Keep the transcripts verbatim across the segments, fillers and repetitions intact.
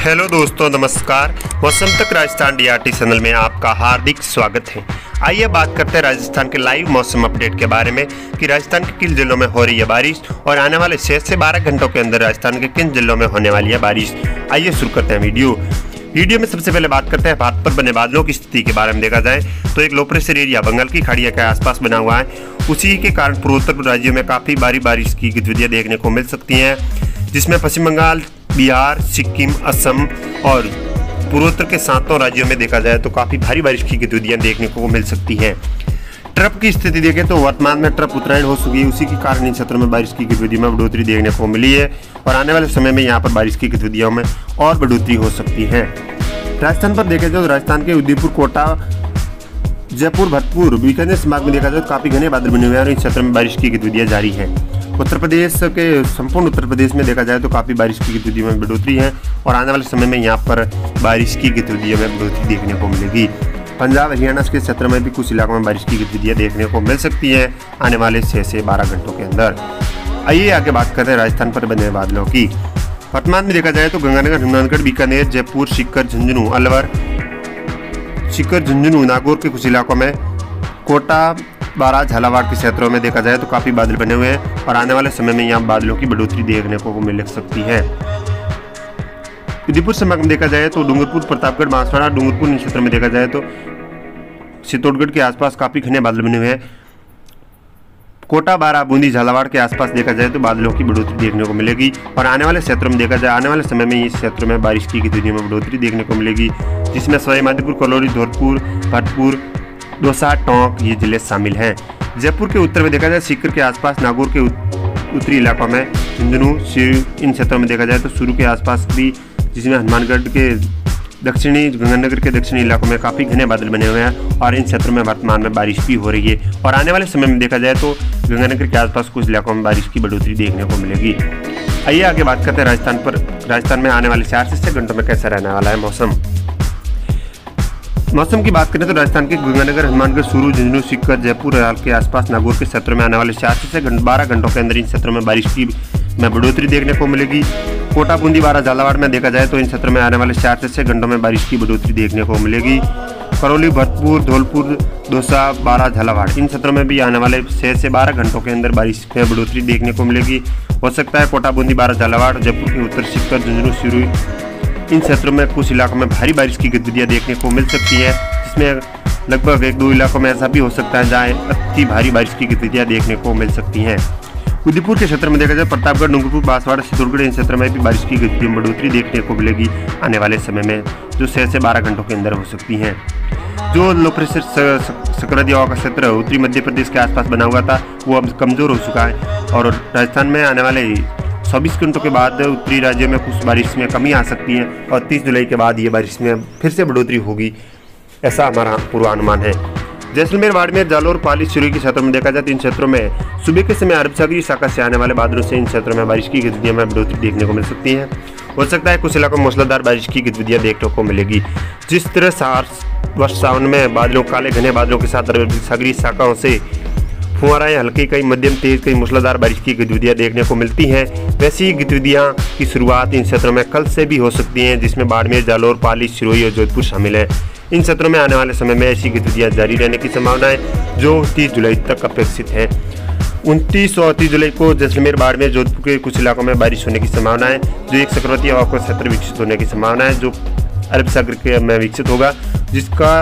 Hello दोस्तों, नमस्कार। मौसम तक राजस्थान डीआरटी चैनल में आपका हार्दिक स्वागत है। आइए बात करते हैं राजस्थान के लाइव मौसम अपडेट के बारे में कि राजस्थान के किन जिलों में हो रही है बारिश और आने वाले छह से बारह घंटों के अंदर राजस्थान के किन जिलों में होने वाली है बारिश। आइए शुरू करते हैं वीडियो वीडियो में सबसे पहले बात करते हैं भारत पर बने बादलों की स्थिति के बारे में। देखा जाए तो एक लो प्रेशर एरिया बंगाल की खाड़िया के आसपास बना हुआ है। उसी के कारण पूर्वोत्तर राज्यों में काफ़ी भारी बारिश की गतिविधियाँ देखने को मिल सकती हैं, जिसमें पश्चिम बंगाल, बिहार, सिक्किम, असम और पूर्वोत्तर के सातों राज्यों में देखा जाए तो काफ़ी भारी बारिश की गतिविधियाँ देखने को मिल सकती हैं। ट्रप की स्थिति देखें तो वर्तमान में ट्रप उत्तरायण हो चुकी है। उसी के कारण इन क्षेत्रों में बारिश की गतिविधियों में बढ़ोतरी देखने को मिली है और आने वाले समय में यहाँ पर बारिश की गतिविधियों में और बढ़ोतरी हो सकती है। राजस्थान पर देखा जाए तो राजस्थान के उदयपुर, कोटा, जयपुर, भरतपुर, बीकानेर संभाग में देखा जाए तो काफ़ी घने बादल बने हुए हैं और इन क्षेत्रों में बारिश की गतिविधियाँ जारी हैं। उत्तर प्रदेश के संपूर्ण उत्तर प्रदेश में देखा जाए तो काफ़ी बारिश की गतिविधियों में बढ़ोतरी है और आने वाले समय में यहाँ पर बारिश की गतिविधियों में बढ़ोतरी देखने को मिलेगी। पंजाब, हरियाणा के क्षेत्र में भी कुछ इलाकों में बारिश की गतिविधियाँ देखने को मिल सकती है आने वाले छः से बारह घंटों के अंदर। आइए आगे बात करते हैं राजस्थान पर बने बादलों की। वर्तमान में देखा जाए तो गंगानगर, हनुमानगढ़, बीकानेर, जयपुर, सीकर, झुंझुनू, अलवर, सीकर, झुंझुनू, नागौर के कुछ इलाकों में, कोटा, बारां, झालावाड़ के क्षेत्रों में देखा जाए तो काफ़ी बादल बने हुए हैं और आने वाले समय में यहाँ बादलों की बढ़ोतरी देखने को मिल सकती है। उदयपुर संभाग में देखा जाए तो डूंगरपुर, प्रतापगढ़, बांसवाड़ा, डूंगरपुर इन क्षेत्रों में देखा जाए तो चित्तौड़गढ़ के आसपास काफ़ी घने बादल बने हुए हैं। कोटा, बारां, बूंदी, झालावाड़ के आसपास देखा जाए तो बादलों की बढ़ोतरी देखने को मिलेगी और आने वाले क्षेत्रों में देखा जाए आने वाले समय में इस क्षेत्रों में बारिश की गतिविधियों में बढ़ोतरी देखने को मिलेगी, जिसमें सवाई माधोपुर, कलौरी, धौलपुर, भरतपुर, दौसा, टोंक ये जिले शामिल हैं। जयपुर के उत्तर में देखा जाए सीकर के आसपास, नागौर के उत्तरी इलाकों में, झुंझुनू, इन क्षेत्रों में देखा जाए तो सुरू के आसपास भी, जिसमें हनुमानगढ़ के दक्षिणी, गंगानगर के दक्षिणी इलाकों में काफ़ी घने बादल बने हुए हैं और इन क्षेत्रों में वर्तमान में बारिश भी हो रही है और आने वाले समय में देखा जाए तो गंगानगर के आसपास कुछ इलाकों में बारिश की बढ़ोतरी देखने को मिलेगी। आइए आगे बात करते हैं राजस्थान पर। राजस्थान में आने वाले चार से छः घंटों में कैसा रहने वाला है मौसम। मौसम की बात करें तो राजस्थान के गंगानगर, हनुमानगढ़, चूरू, झुंझुनू, सीकर, जयपुर के आसपास, नागौर के क्षेत्रों में आने वाले चार से छः बारह घंटों के अंदर इन क्षेत्रों में बारिश की में बढ़ोतरी देखने को मिलेगी। कोटा, बूंदी, बारां, झालावाड़ में देखा जाए तो इन क्षेत्रों में आने वाले चार से छः घंटों में बारिश की बढ़ोतरी देखने को मिलेगी। करौली, भरतपुर, धौलपुर, दौसा, बारां, झालावाड़ इन क्षेत्रों में भी आने वाले छः से बारह घंटों के अंदर बारिश में बढ़ोतरी देखने को मिलेगी। हो सकता है कोटा, बूंदी, बारां, झालावाड़, जयपुर के उत्तर, सीकर, झुंझुनू, चूरू इन क्षेत्रों में कुछ इलाकों में भारी बारिश की गतिविधियाँ देखने को मिल सकती है, जिसमें लगभग एक दो इलाकों में ऐसा भी हो सकता है जहाँ अति भारी बारिश की गतिविधियाँ देखने को मिल सकती हैं। उदयपुर के क्षेत्र में देखा जाए प्रतापगढ़, डूंगरपुर, बांसवाड़ा, चित्तौड़गढ़ इन क्षेत्र में भी बारिश की गतिविधियों में बढ़ोतरी देखने को मिलेगी आने वाले समय में, जो छः से बारह घंटों के अंदर हो सकती हैं। जो लो प्रेशर चक्रवाती हवा का क्षेत्र उत्तरी मध्य प्रदेश के आसपास बना हुआ था वो अब कमज़ोर हो चुका है और राजस्थान में आने वाले चौबीस घंटों के बाद उत्तरी राज्यों में कुछ बारिश में कमी आ सकती है और तीस जुलाई के बाद ये बारिश में फिर से बढ़ोतरी होगी, ऐसा हमारा पूर्वानुमान है। जैसलमेर, बाड़मेर, जालौर, पाली, सिरोही के क्षेत्रों में देखा जाए तो इन क्षेत्रों में सुबह के समय अरब सागरीय शाखा से आने वाले बादलों से इन क्षेत्रों में बारिश की गतिविधियों में बढ़ोतरी देखने को मिल सकती है। हो सकता है कुछ इलाकों में मूसलाधार बारिश की गतिविधियाँ देखने को मिलेगी। जिस तरह वर्ष सावन में बादलों, काले घने बादलों के साथ अरब सागरीय शाखाओं से फुहाराएं, हल्की कई मध्यम तेज कई मूसलाधार बारिश की गतिविधियाँ देखने को मिलती हैं, वैसी गतिविधियाँ की शुरुआत इन क्षेत्रों में कल से भी हो सकती हैं, जिसमें बाड़मेर, जालौर, पाली, सिरोही और जोधपुर शामिल हैं। इन क्षेत्रों में आने वाले समय में ऐसी गतिविधियाँ जारी रहने की संभावना है जो तीस जुलाई तक अपेक्षित है। उनतीस और तीस जुलाई को जैसलमेर, बाड़मेर, जोधपुर के कुछ इलाकों में बारिश होने की संभावना है, जो एक चक्रवाती हवा का क्षेत्र विकसित होने की संभावना है, जो अरब सागर के में विकसित होगा, जिसका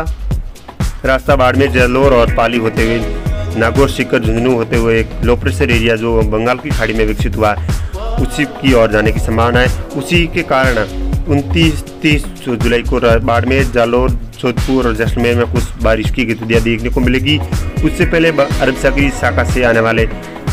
रास्ता बाड़मेर, जालौर और पाली होते हुए नागौर, सीकर, झुंझुनू होते हुए एक लो प्रेशर एरिया जो बंगाल की खाड़ी में विकसित हुआ है उसी की ओर जाने की संभावना है। उसी के कारण उनतीस तीस जुलाई को बाड़मेर, जालौर, जोधपुर और जैसलमेर में कुछ बारिश की गतिविधियाँ देखने को मिलेगी। उससे पहले अरब सागरीय शाखा से आने वाले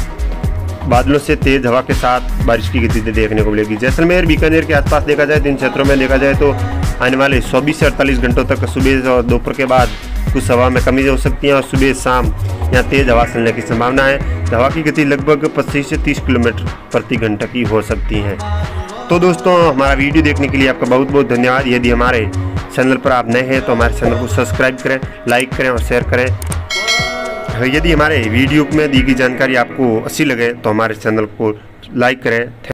बादलों से तेज हवा के साथ बारिश की गतिविधियाँ देखने को मिलेगी। जैसलमेर, बीकानेर के आसपास देखा जाए तो इन क्षेत्रों में देखा जाए तो आने वाले चौबीस से अड़तालीस घंटों तक सुबह और दोपहर के बाद कुछ हवा में कमी हो सकती है और सुबह शाम यहाँ तेज हवा चलने की संभावना है। हवा की गति लगभग पच्चीस से तीस किलोमीटर प्रति घंटा की हो सकती है। तो दोस्तों, हमारा वीडियो देखने के लिए आपका बहुत बहुत धन्यवाद। यदि हमारे चैनल पर आप नए हैं तो हमारे चैनल को सब्सक्राइब करें, लाइक करें और शेयर करें। यदि हमारे वीडियो में दी गई जानकारी आपको अच्छी लगे तो हमारे चैनल को लाइक करें।